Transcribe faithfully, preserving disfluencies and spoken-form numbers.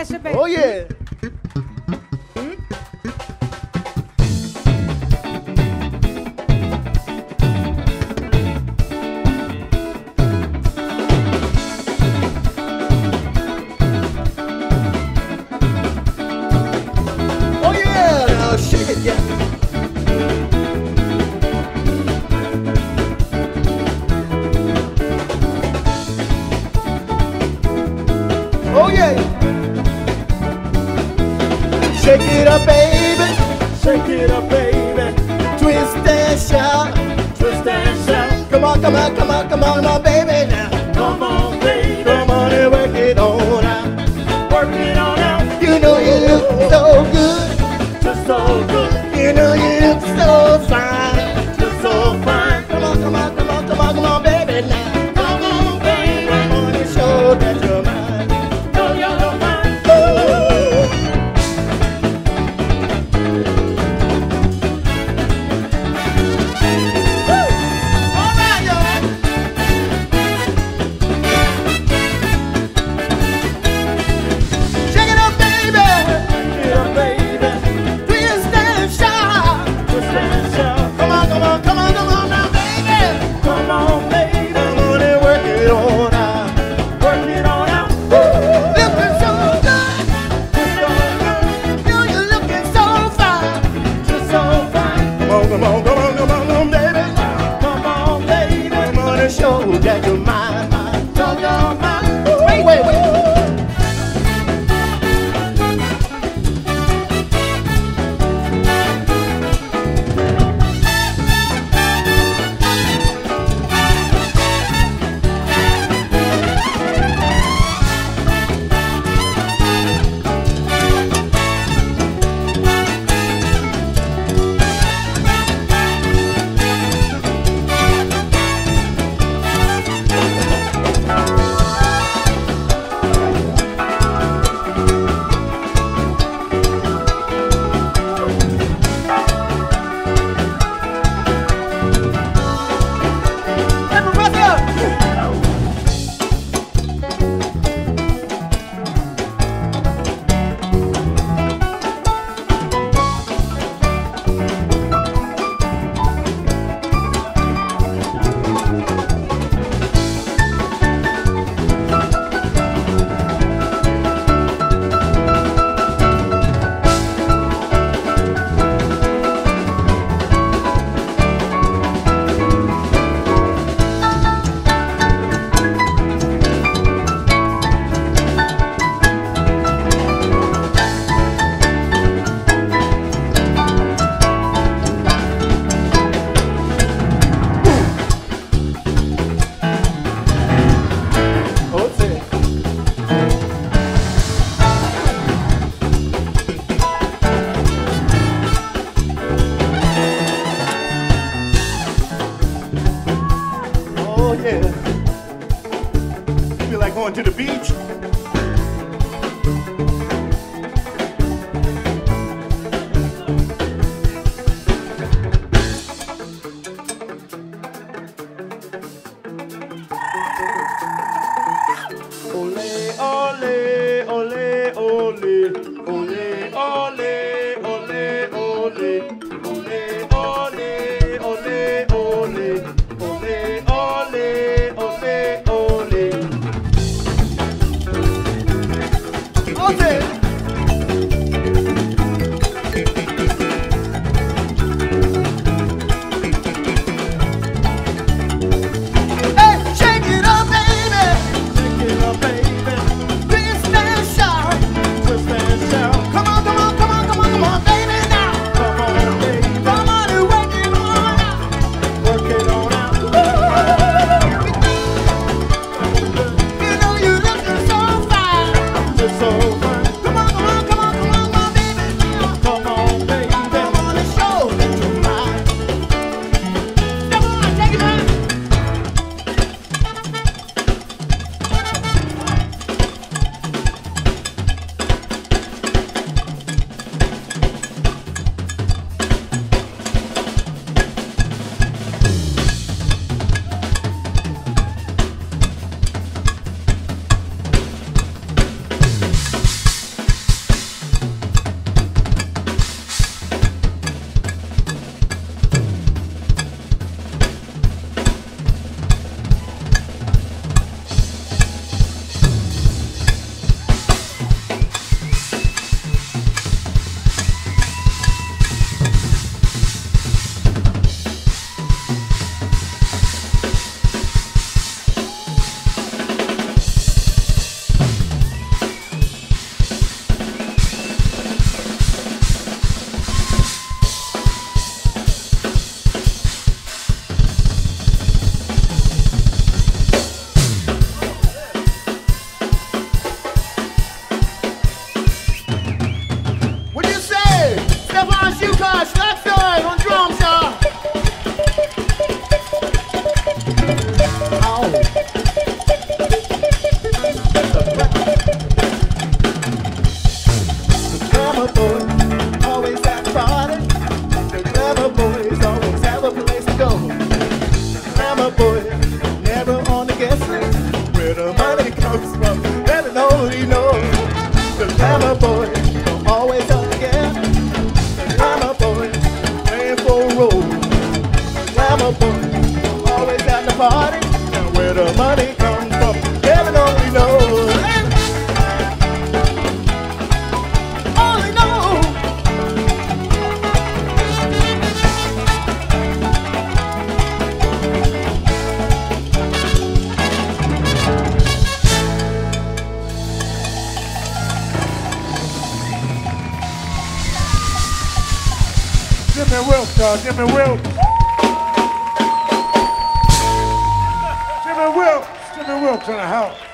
pressure, baby. Oh yeah. Oh yeah, now shake it, yeah. Oh yeah. Shake it up, baby. Shake it up, baby. Twist and shout. Twist and shout. Come on, come on, come on, come on, now, baby, now. Come on, baby. Come on and work it on out. Work it on out. You know you look so good. Just so good. You know you look so fine. Just so fine. Come on, come on, come on, come on, come on, baby, now. Come on, baby. Come on and show that you're mine. Know you're mine. Ooh. All right, y'all. glamour boys always at the party. The glamour boys always have a place to go. The glamour boys never on the guest list. Where the money comes from, heaven only knows. The glamour boys are always up together. The glamour boys playing for a role. The glamour boys are always at the party. And where the money comes from, heaven only knows. Only knows. Jimmy Wilkes, y'all. Jimmy Wilkes. Jimmy Wilkes. Jimmy Wilkes in the house.